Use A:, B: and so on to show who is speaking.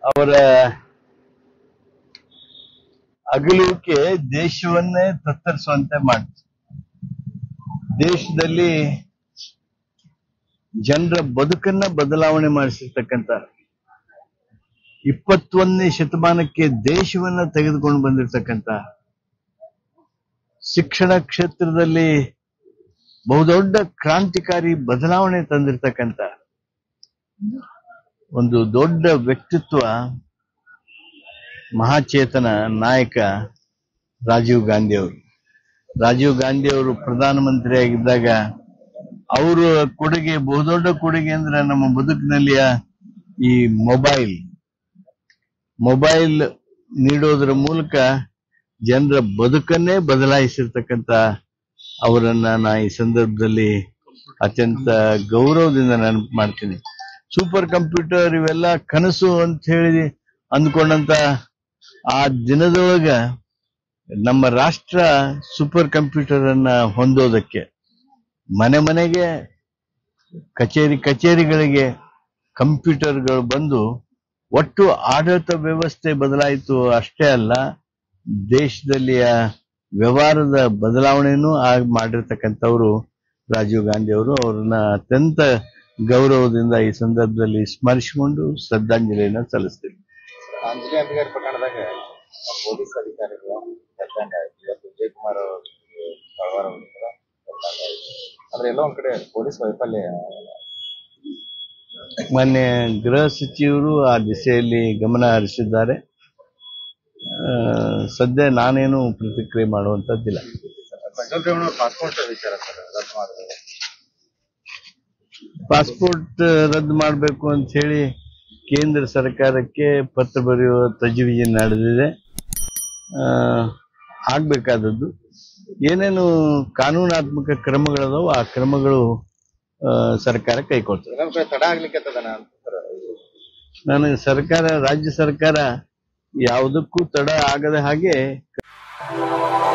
A: ಅವರ ಅಗಲುವಿಕೆ ದೇಶವನ್ನೇ ತತ್ತರಿಸುವಂತೆ ಮಾಡಿತು. ದೇಶದಲ್ಲಿ ಜನರ ಬದುಕನ್ನ ಬದಲಾವಣೆ ಮಾಡಿಸಿರ್ತಕ್ಕಂಥ 21ನೇ ಶತಮಾನಕ್ಕೆ ದೇಶವನ್ನ ತೆಗೆದುಕೊಂಡು ಬಂದಿರತಕ್ಕಂಥ ಶಿಕ್ಷಣ ಕ್ಷೇತ್ರದಲ್ಲಿ ಬಹುದೊಡ್ಡ ಕ್ರಾಂತಿಕಾರಿ ಬದಲಾವಣೆ ತಂದಿರತಕ್ಕಂಥ ಒಂದು ದೊಡ್ಡ ವ್ಯಕ್ತಿತ್ವ, ಮಹಾಚೇತನ ನಾಯಕ ರಾಜೀವ್ ಗಾಂಧಿ ಅವರು. ರಾಜೀವ್ ಗಾಂಧಿ ಅವರು ಪ್ರಧಾನಮಂತ್ರಿ ಆಗಿದ್ದಾಗ ಅವರ ಕೊಡುಗೆ, ಬಹುದೊಡ್ಡ ಕೊಡುಗೆ ಅಂದ್ರೆ ನಮ್ಮ ಬದುಕಿನಲ್ಲಿ ಈ ಮೊಬೈಲ್ ನೀಡೋದ್ರ ಮೂಲಕ ಜನರ ಬದುಕನ್ನೇ ಬದಲಾಯಿಸಿರ್ತಕ್ಕಂಥ ಅವರನ್ನ ನಾ ಈ ಸಂದರ್ಭದಲ್ಲಿ ಅತ್ಯಂತ ಗೌರವದಿಂದ ನೆನಪು ಮಾಡ್ತೀನಿ. ಸೂಪರ್ ಕಂಪ್ಯೂಟರ್ ಇವೆಲ್ಲ ಕನಸು ಅಂತ ಹೇಳಿ ಅಂದ್ಕೊಂಡಂತ ಆ ದಿನದೊಳಗ ನಮ್ಮ ರಾಷ್ಟ್ರ ಸೂಪರ್ ಕಂಪ್ಯೂಟರ್ ಅನ್ನ ಹೊಂದೋದಕ್ಕೆ ಮನೆಗೆ ಕಚೇರಿಗಳಿಗೆ ಕಂಪ್ಯೂಟರ್ಗಳು ಬಂದು ಒಟ್ಟು ಆಡಳಿತ ವ್ಯವಸ್ಥೆ ಬದಲಾಯಿತು. ಅಷ್ಟೇ ಅಲ್ಲ, ದೇಶದಲ್ಲಿಯ ವ್ಯವಹಾರದ ಬದಲಾವಣೆನೂ ಮಾಡಿರ್ತಕ್ಕಂಥವ್ರು ರಾಜೀವ್ ಗಾಂಧಿ ಅವರು. ಅವ್ರನ್ನ ಅತ್ಯಂತ ಗೌರವದಿಂದ ಈ ಸಂದರ್ಭದಲ್ಲಿ ಸ್ಮರಿಸಿಕೊಂಡು ಶ್ರದ್ಧಾಂಜಲಿಯನ್ನು ಸಲ್ಲಿಸ್ತೀವಿ.
B: ಅಂಜಲಿ ಅಂಬಿಗರ ಪ್ರಕರಣದಾಗ ಪೊಲೀಸ್ ಅಧಿಕಾರಿಗಳು ವಿಜಯಕುಮಾರ್ ಅಂದ್ರೆ ಎಲ್ಲೋ ಒಂದ್ ಕಡೆ ಪೊಲೀಸ್ ವೈಫಲ್ಯ.
A: ಮೊನ್ನೆ ಗೃಹ ಸಚಿವರು ಆ ದಿಸೆಯಲ್ಲಿ ಗಮನ ಹರಿಸಿದ್ದಾರೆ. ಸದ್ಯ ನಾನೇನು ಪ್ರತಿಕ್ರಿಯೆ ಮಾಡುವಂತದ್ದಿಲ್ಲ. ಪಾಸ್ಪೋರ್ಟ್ ರದ್ದು ಮಾಡಬೇಕು ಅಂತ ಹೇಳಿ ಕೇಂದ್ರ ಸರ್ಕಾರಕ್ಕೆ ಪತ್ರ ಬರೆಯುವ ತಜವೀಜು ನಡೆದಿದೆ. ಆಗ್ಬೇಕಾದದ್ದು ಏನೇನು ಕಾನೂನಾತ್ಮಕ ಕ್ರಮಗಳದಾವ ಆ ಕ್ರಮಗಳು ಸರ್ಕಾರ ಕೈಗೊಳ್ತದೆ.
B: ತಡ ಆಗ್ಲಿಕ್ಕೆ
A: ನನಗೆ ರಾಜ್ಯ ಸರ್ಕಾರ ಯಾವುದಕ್ಕೂ ತಡ ಆಗದ ಹಾಗೆ